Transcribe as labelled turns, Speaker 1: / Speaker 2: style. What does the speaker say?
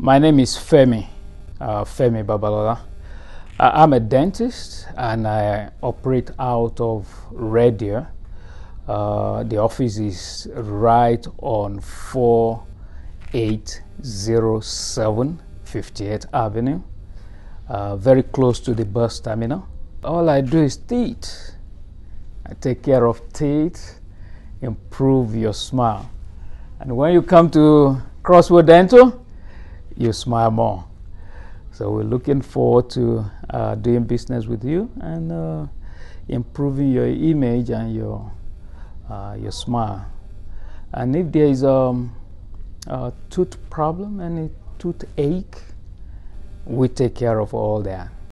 Speaker 1: My name is Femi Babalola. I'm a dentist and I operate out of Radio. The office is right on 4807 58th Avenue, very close to the bus terminal. All I do is teeth. I take care of teeth, improve your smile. And when you come to Crossway Dental, you smile more. So we're looking forward to doing business with you and improving your image and your smile. And if there is a tooth problem, any toothache, we take care of all that.